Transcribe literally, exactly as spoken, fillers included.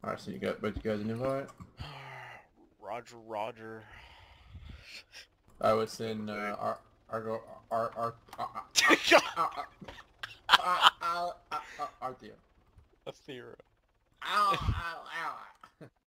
Alright, so you got, but you got an invite? Roger, Roger. I would send, uh, our, our, our, our, our, our, our, Arthur. Athera. Ow, ow, ow.